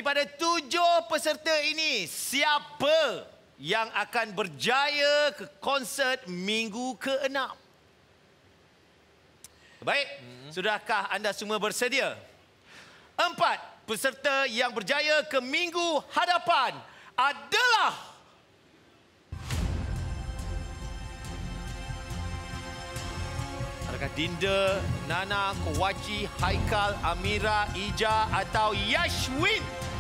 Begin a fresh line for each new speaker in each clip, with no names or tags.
Daripada 7 peserta ini, siapa yang akan berjaya ke konsert minggu ke-6? Baik, sudahkah anda semua bersedia? 4 peserta yang berjaya ke minggu hadapan adalah... Adakah Dinda, Nana, Kowachi, Haikal, Amira, Ija atau Yashwin?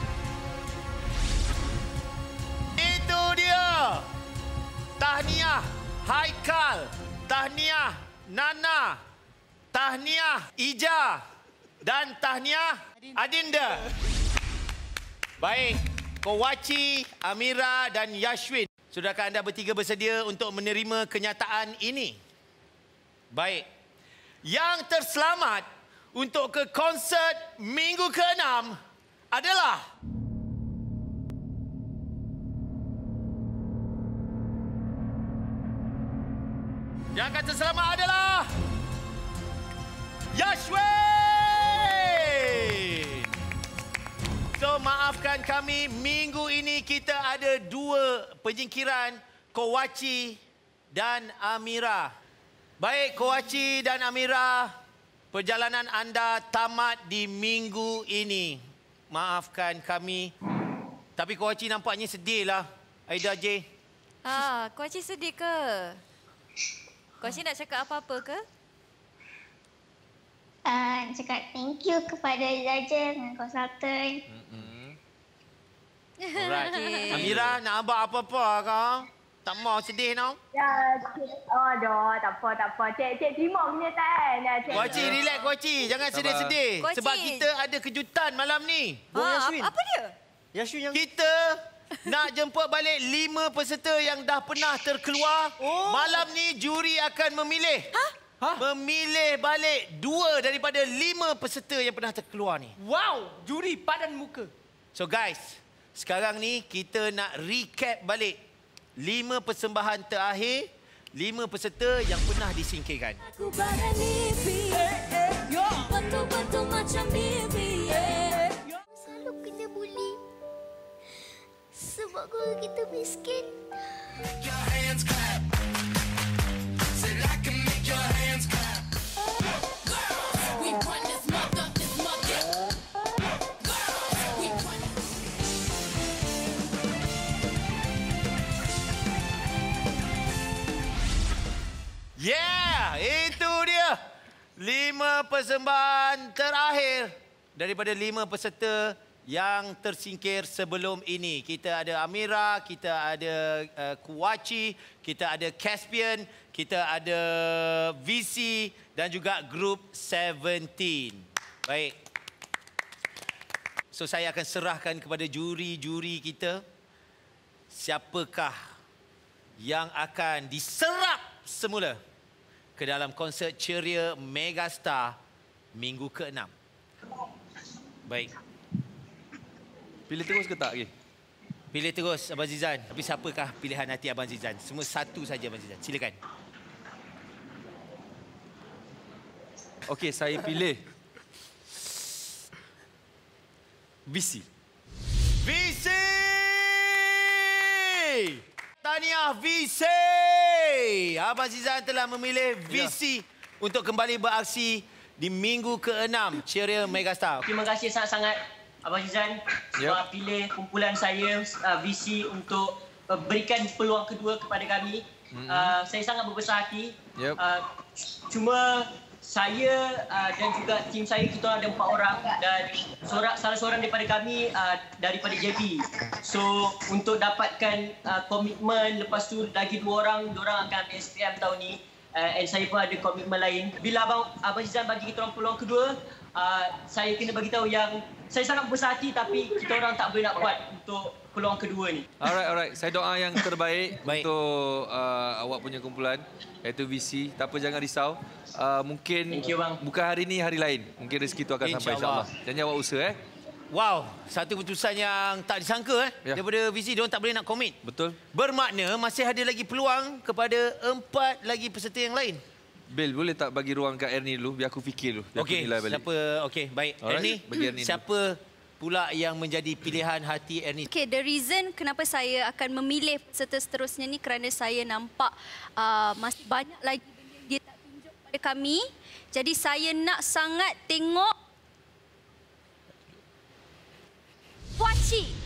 Itu dia. Tahniah Haikal, tahniah Nana, tahniah Ija dan tahniah Adinda. Baik, Kowachi, Amira dan Yashwin. Sudahkah anda bertiga bersedia untuk menerima kenyataan ini? Baik. Yang terselamat untuk ke konsert minggu ke-6 adalah... Yang akan terselamat adalah... Yashwin! So, maafkan kami, minggu ini kita ada 2 penyingkiran, Kowachi dan Amira. Baik, Kowachi dan Amira, perjalanan anda tamat di minggu ini. Maafkan kami. Tapi Kowachi nampaknya sedih lah. Aida J.
Kowachi sedih ke? Kowachi nak cakap apa-apa ke?
Cakap thank you kepada judge dan konsultan.
Alright. Amira, nak abang apa-apa kau? Tak mau sedih tau?
Ya, aduh, tak apa. Cik terima kenyataan.
Kowachi, relax Kowachi. Jangan sedih-sedih. Sebab kita ada kejutan malam ni.
Apa dia?
Yashwin yang... Kita nak jemput balik 5 peserta yang dah pernah terkeluar. Malam ni juri akan memilih. Memilih balik 2 daripada 5 peserta yang pernah terkeluar ni.
Wow, juri padan muka.
So guys, sekarang ni kita nak recap balik 5 persembahan terakhir, 5 peserta yang pernah disingkirkan.
Aku badan mimpi, betul-betul macam mimpi.
Selalu kena bully sebab keluarga kita miskin.
Make your hands clap. Said I can make your hands clap. Girls, we run this mother. Girls, we run.
Yeah, itu dia. 5 persembahan terakhir daripada 5 peserta yang tersingkir sebelum ini. Kita ada Amira, kita ada Kowachi, kita ada Caspian, kita ada VC dan juga grup 17. Baik. So saya akan serahkan kepada juri-juri kita. Siapakah yang akan diserap semula ke dalam konsert ceria Megastar minggu ke-6. Baik.
Pilih terus ke tak? Okay.
Pilih terus Abang Zizan. Tapi siapakah pilihan hati Abang Zizan? Semua satu saja Abang Zizan. Silakan.
Okey, saya pilih VC.
VC! Tahniah VC! Abang Zizan telah memilih VC untuk kembali beraksi di minggu ke-6 ceria Megastar.
Terima kasih sangat-sangat Abang Zizan sebab pilih kumpulan saya VC untuk berikan peluang kedua kepada kami. Saya sangat berbesar hati. Cuma saya dan juga tim saya, kita ada 4 orang dan salah seorang daripada kami daripada JB. So untuk dapatkan komitmen, lepas tu lagi 2 orang, diorang akan ambil SPM tahun ni. And saya pun ada komitmen lain. Bila Abang Zizan bagi kita orang peluang kedua, saya kena bagi tahu yang saya sangat berbesar hati tapi kita orang tak boleh nak buat untuk peluang kedua ni.
Alright. Saya doa yang terbaik untuk awak punya kumpulan, iaitu VC. Tak apa, jangan risau. Mungkin bukan hari ni, hari lain. Mungkin rezeki tu akan sampai insyaAllah. Jangan awak usaha
Wow, satu keputusan yang tak disangka daripada VC. Diorang tak boleh nak komit.
Betul.
Bermakna masih ada lagi peluang kepada 4 lagi peserta yang lain.
Bil, boleh tak bagi ruang kat Ernie dulu biar aku fikir dulu.
Okey, siapa? Okey, baik.
Alright,
Ernie,
bagi Ernie
siapa pula yang menjadi pilihan hati Ernie.
Okay, the reason kenapa saya akan memilih peserta seterusnya ni kerana saya nampak masih banyak lagi benda dia tak tunjuk pada kami. Jadi saya nak sangat tengok Kuaci.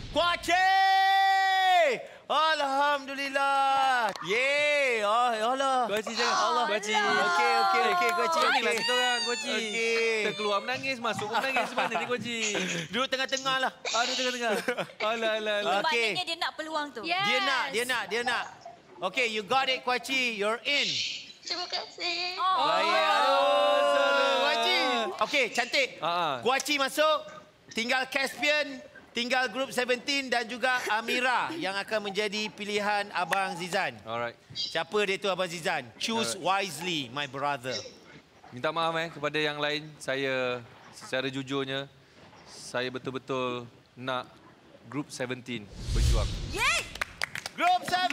Alhamdulillah. Yeay. Oh, Allah.
Kuaci jangan. Allah. Kuaci.
Okey, Kuaci.
Inilah kita orang, Kuaci. Kita keluar menangis, masuk menangis. Mana ni, Kuaci?
Duduk tengah-tengah lah.
Duduk tengah-tengah. Alah.
Okey.
Maknanya dia nak peluang tu.
Yes.
Dia nak. Okay, you got it, Kuaci. You're in.
Terima kasih.
Baik. Aduh, Kuaci. Okey, cantik. Kuaci masuk. Tinggal Caspian. Tinggal grup 17 dan juga Amira yang akan menjadi pilihan Abang Zizan.
Alright.
Siapa dia tu Abang Zizan? Choose wisely, my brother.
Minta maaf kepada yang lain. Saya secara jujurnya, saya betul-betul nak grup 17 berjuang.
Yeay!
Grup 17!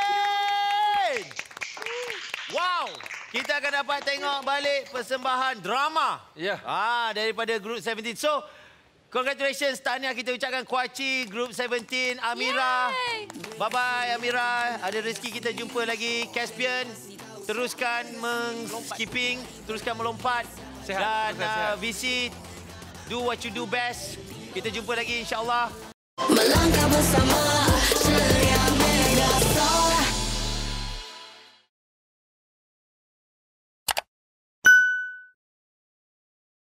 Wow! Kita akan dapat tengok balik persembahan drama.
Ya.
Daripada grup 17. So, congratulations, tahniah kita ucapkan Kuaci, Group 17, Amira. Bye-bye Amira. Ada rezeki kita jumpa lagi. Caspian, teruskan skipping, teruskan melompat.
Sehat.
Dan VC, do what you do best. Kita jumpa lagi insya-Allah.
Melangkah bersama